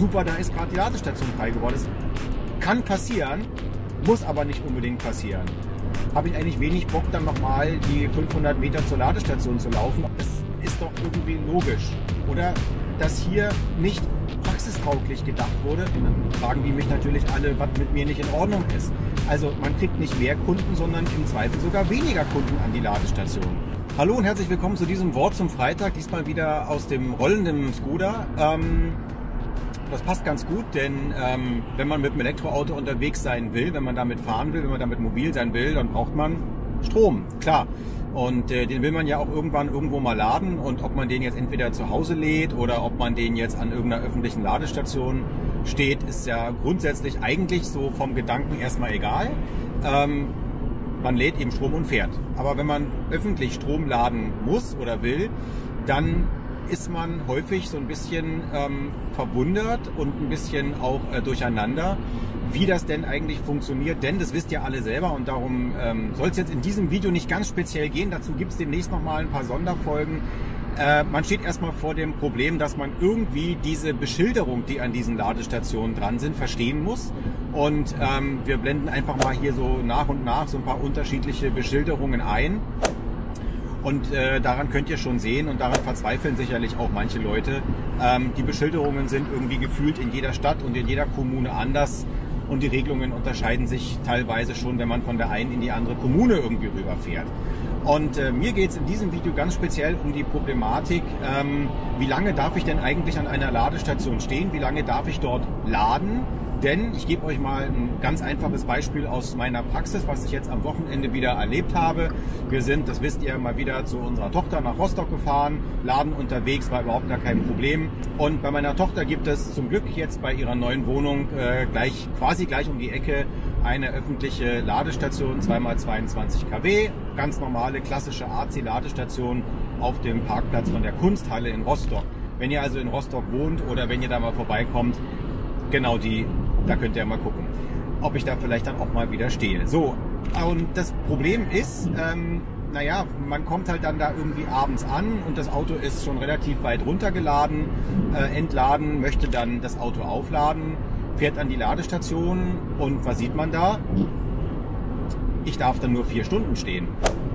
super, da ist gerade die Ladestation frei geworden. Das kann passieren, muss aber nicht unbedingt passieren. Habe ich eigentlich wenig Bock, dann nochmal die 500 Meter zur Ladestation zu laufen. Das ist doch irgendwie logisch. Oder dass hier nicht praxistauglich gedacht wurde. Dann fragen die mich natürlich alle, was mit mir nicht in Ordnung ist. Also man kriegt nicht mehr Kunden, sondern im Zweifel sogar weniger Kunden an die Ladestation. Hallo und herzlich willkommen zu diesem Wort zum Freitag. Diesmal wieder aus dem rollenden Skoda. Das passt ganz gut, denn wenn man mit dem Elektroauto unterwegs sein will, wenn man damit fahren will, wenn man damit mobil sein will, dann braucht man Strom, klar. Und den will man ja auch irgendwann irgendwo mal laden. Und ob man den jetzt entweder zu Hause lädt oder ob man den jetzt an irgendeiner öffentlichen Ladestation steht, ist ja grundsätzlich eigentlich so vom Gedanken erstmal egal. Man lädt eben Strom und fährt. Aber wenn man öffentlich Strom laden muss oder will, dann ist man häufig so ein bisschen verwundert und ein bisschen auch durcheinander, wie das denn eigentlich funktioniert. Denn das wisst ihr alle selber und darum soll es jetzt in diesem Video nicht ganz speziell gehen. Dazu gibt es demnächst nochmal ein paar Sonderfolgen. Man steht erstmal vor dem Problem, dass man irgendwie diese Beschilderung, die an diesen Ladestationen dran sind, verstehen muss. Und wir blenden einfach mal hier so nach und nach so ein paar unterschiedliche Beschilderungen ein. Und daran könnt ihr schon sehen und daran verzweifeln sicherlich auch manche Leute. Die Beschilderungen sind irgendwie gefühlt in jeder Stadt und in jeder Kommune anders. Und die Regelungen unterscheiden sich teilweise schon, wenn man von der einen in die andere Kommune irgendwie rüberfährt. Und mir geht es in diesem Video ganz speziell um die Problematik, wie lange darf ich denn eigentlich an einer Ladestation stehen? Wie lange darf ich dort laden? Denn ich gebe euch mal ein ganz einfaches Beispiel aus meiner Praxis, was ich jetzt am Wochenende wieder erlebt habe. Wir sind, das wisst ihr, mal wieder zu unserer Tochter nach Rostock gefahren. Laden unterwegs war überhaupt gar kein Problem. Und bei meiner Tochter gibt es zum Glück jetzt bei ihrer neuen Wohnung quasi gleich um die Ecke eine öffentliche Ladestation, 2x22 kW. Ganz normale, klassische AC-Ladestation auf dem Parkplatz von der Kunsthalle in Rostock. Wenn ihr also in Rostock wohnt oder wenn ihr da mal vorbeikommt, genau die, da könnt ihr mal gucken, ob ich da vielleicht dann auch mal wieder stehe. So, und das Problem ist, naja, man kommt halt dann da irgendwie abends an und das Auto ist schon relativ weit runtergeladen, entladen, möchte dann das Auto aufladen, fährt an die Ladestation und was sieht man da? Ich darf dann nur 4 Stunden stehen.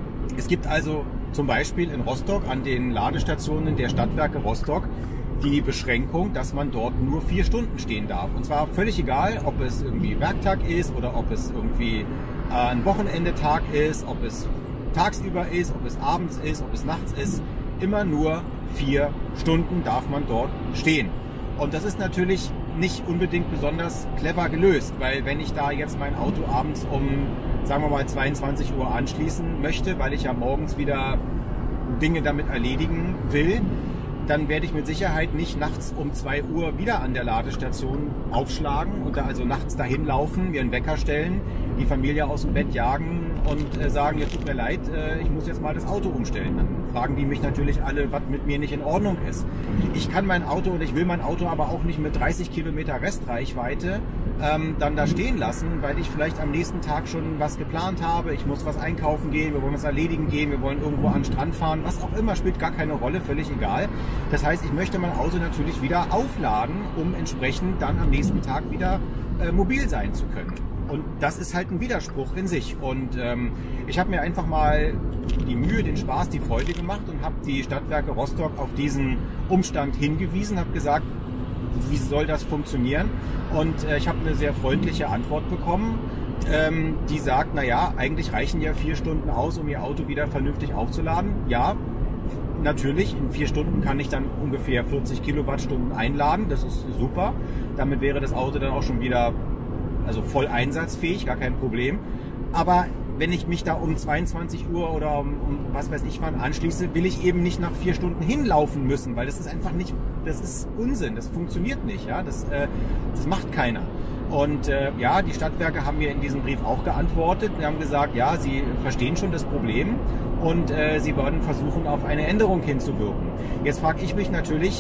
Es gibt also zum Beispiel in Rostock an den Ladestationen der Stadtwerke Rostock die Beschränkung, dass man dort nur 4 Stunden stehen darf. Und zwar völlig egal, ob es irgendwie Werktag ist oder ob es irgendwie ein Wochenendetag ist, ob es tagsüber ist, ob es abends ist, ob es nachts ist. Immer nur 4 Stunden darf man dort stehen. Und das ist natürlich nicht unbedingt besonders clever gelöst, weil wenn ich da jetzt mein Auto abends um, sagen wir mal, 22 Uhr anschließen möchte, weil ich ja morgens wieder Dinge damit erledigen will, dann werde ich mit Sicherheit nicht nachts um 2 Uhr wieder an der Ladestation aufschlagen und da also nachts dahin laufen, mir einen Wecker stellen, die Familie aus dem Bett jagen und sagen, ja, tut mir leid, ich muss jetzt mal das Auto umstellen. Dann fragen die mich natürlich alle, was mit mir nicht in Ordnung ist. Ich kann mein Auto und ich will mein Auto aber auch nicht mit 30 Kilometer Restreichweite dann da stehen lassen, weil ich vielleicht am nächsten Tag schon was geplant habe. Ich muss was einkaufen gehen, wir wollen was erledigen gehen, wir wollen irgendwo an den Strand fahren, was auch immer, spielt gar keine Rolle, völlig egal. Das heißt, ich möchte mein Auto natürlich wieder aufladen, um entsprechend dann am nächsten Tag wieder mobil sein zu können. Und das ist halt ein Widerspruch in sich. Und ich habe mir einfach mal die Mühe, den Spaß, die Freude gemacht und habe die Stadtwerke Rostock auf diesen Umstand hingewiesen, habe gesagt, wie soll das funktionieren? Und ich habe eine sehr freundliche Antwort bekommen, die sagt, naja, eigentlich reichen ja 4 Stunden aus, um Ihr Auto wieder vernünftig aufzuladen. Ja, natürlich, in 4 Stunden kann ich dann ungefähr 40 Kilowattstunden einladen, das ist super. Damit wäre das Auto dann auch schon wieder voll einsatzfähig, gar kein Problem. Aber wenn ich mich da um 22 Uhr oder um was weiß ich wann anschließe, will ich eben nicht nach 4 Stunden hinlaufen müssen, weil das ist einfach nicht, das ist Unsinn, das funktioniert nicht, ja, das macht keiner. Und ja, die Stadtwerke haben mir in diesem Brief auch geantwortet. Wir haben gesagt, ja, sie verstehen schon das Problem und sie werden versuchen, auf eine Änderung hinzuwirken. Jetzt frage ich mich natürlich,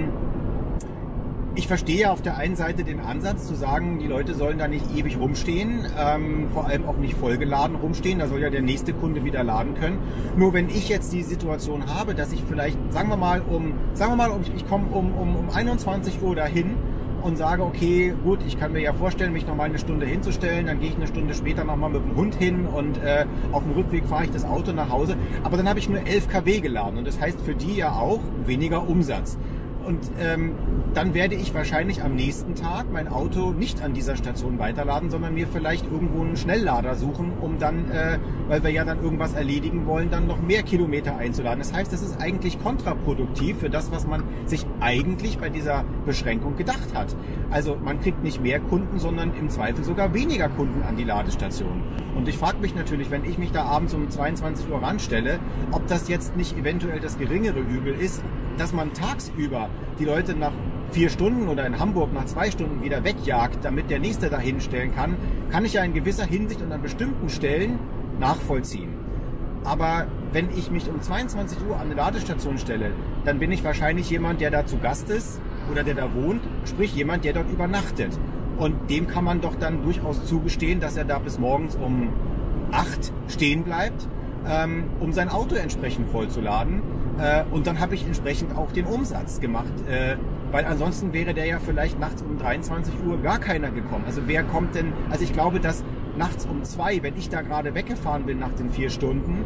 ich verstehe auf der einen Seite den Ansatz zu sagen, die Leute sollen da nicht ewig rumstehen, vor allem auch nicht vollgeladen rumstehen, da soll ja der nächste Kunde wieder laden können. Nur wenn ich jetzt die Situation habe, dass ich vielleicht, sagen wir mal, ich komme um 21 Uhr dahin und sage, okay, gut, ich kann mir ja vorstellen, mich nochmal eine Stunde hinzustellen, dann gehe ich eine Stunde später nochmal mit dem Hund hin und auf dem Rückweg fahre ich das Auto nach Hause. Aber dann habe ich nur 11 kW geladen und das heißt für die ja auch weniger Umsatz. Und dann werde ich wahrscheinlich am nächsten Tag mein Auto nicht an dieser Station weiterladen, sondern mir vielleicht irgendwo einen Schnelllader suchen, um dann, weil wir ja dann irgendwas erledigen wollen, dann noch mehr Kilometer einzuladen. Das heißt, das ist eigentlich kontraproduktiv für das, was man sich eigentlich bei dieser Beschränkung gedacht hat. Also man kriegt nicht mehr Kunden, sondern im Zweifel sogar weniger Kunden an die Ladestation. Und ich frage mich natürlich, wenn ich mich da abends um 22 Uhr ranstelle, ob das jetzt nicht eventuell das geringere Übel ist, dass man tagsüber die Leute nach 4 Stunden oder in Hamburg nach 2 Stunden wieder wegjagt, damit der Nächste dahin stellen kann, kann ich ja in gewisser Hinsicht und an bestimmten Stellen nachvollziehen. Aber wenn ich mich um 22 Uhr an eine Ladestation stelle, dann bin ich wahrscheinlich jemand, der da zu Gast ist oder der da wohnt, sprich jemand, der dort übernachtet. Und dem kann man doch dann durchaus zugestehen, dass er da bis morgens um 8 stehen bleibt, um sein Auto entsprechend vollzuladen. Und dann habe ich entsprechend auch den Umsatz gemacht, weil ansonsten wäre der ja vielleicht nachts um 23 Uhr gar keiner gekommen. Also wer kommt denn, also ich glaube, dass nachts um 2, wenn ich da gerade weggefahren bin nach den 4 Stunden,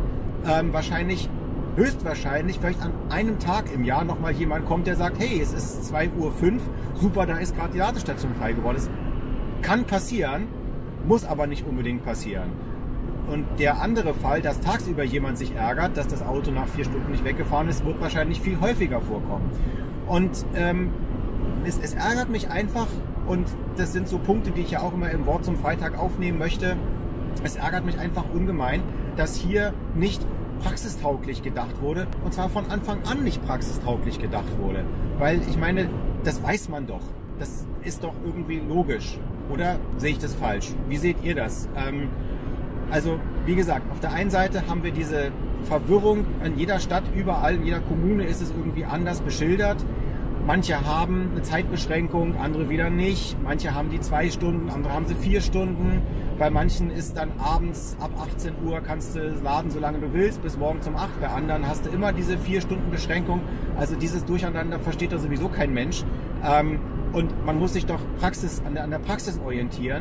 höchstwahrscheinlich vielleicht an einem Tag im Jahr nochmal jemand kommt, der sagt, hey, es ist 2:05 Uhr, super, da ist gerade die Ladestation frei geworden. Das kann passieren, muss aber nicht unbedingt passieren. Und der andere Fall, dass tagsüber jemand sich ärgert, dass das Auto nach 4 Stunden nicht weggefahren ist, wird wahrscheinlich viel häufiger vorkommen. Und es ärgert mich einfach, und das sind so Punkte, die ich ja auch immer im Wort zum Freitag aufnehmen möchte, es ärgert mich einfach ungemein, dass hier nicht praxistauglich gedacht wurde, und zwar von Anfang an nicht praxistauglich gedacht wurde. Weil ich meine, das weiß man doch. Das ist doch irgendwie logisch. Oder sehe ich das falsch? Wie seht ihr das? Also, wie gesagt, auf der einen Seite haben wir diese Verwirrung in jeder Stadt, überall, in jeder Kommune ist es irgendwie anders beschildert. Manche haben eine Zeitbeschränkung, andere wieder nicht. Manche haben die 2 Stunden, andere haben sie 4 Stunden. Bei manchen ist dann abends ab 18 Uhr kannst du laden, solange du willst, bis morgens um 8. Bei anderen hast du immer diese 4 Stunden Beschränkung. Also dieses Durcheinander versteht da sowieso kein Mensch. Und man muss sich doch an der Praxis orientieren.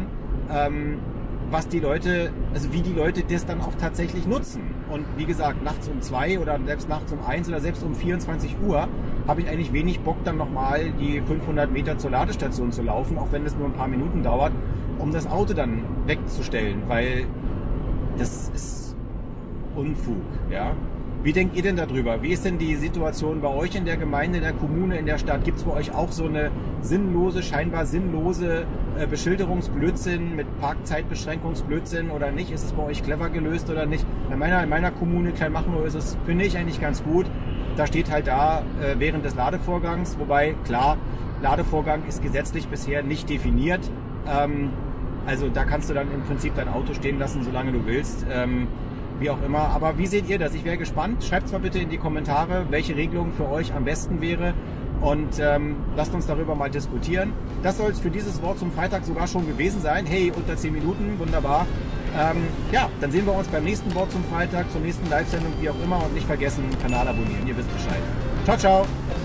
Was die Leute, also wie die Leute das dann auch tatsächlich nutzen. Und wie gesagt, nachts um 2 oder selbst nachts um 1 oder selbst um 24 Uhr habe ich eigentlich wenig Bock, dann nochmal die 500 Meter zur Ladestation zu laufen, auch wenn es nur ein paar Minuten dauert, um das Auto dann wegzustellen, weil das ist Unfug, ja. Wie denkt ihr denn darüber? Wie ist denn die Situation bei euch in der Gemeinde, in der Kommune, in der Stadt? Gibt es bei euch auch so eine scheinbar sinnlose Beschilderungsblödsinn mit Parkzeitbeschränkungsblödsinn oder nicht? Ist es bei euch clever gelöst oder nicht? In meiner Kommune, Kleinmachnow, ist es, finde ich, eigentlich ganz gut. Da steht halt da während des Ladevorgangs, wobei, klar, Ladevorgang ist gesetzlich bisher nicht definiert. Also da kannst du dann im Prinzip dein Auto stehen lassen, solange du willst. Wie auch immer. Aber wie seht ihr das? Ich wäre gespannt. Schreibt es mal bitte in die Kommentare, welche Regelung für euch am besten wäre. Und lasst uns darüber mal diskutieren. Das soll es für dieses Wort zum Freitag sogar schon gewesen sein. Hey, unter 10 Minuten, wunderbar. Ja, dann sehen wir uns beim nächsten Wort zum Freitag, zur nächsten Live-Sendung, wie auch immer. Und nicht vergessen, Kanal abonnieren. Ihr wisst Bescheid. Ciao, ciao.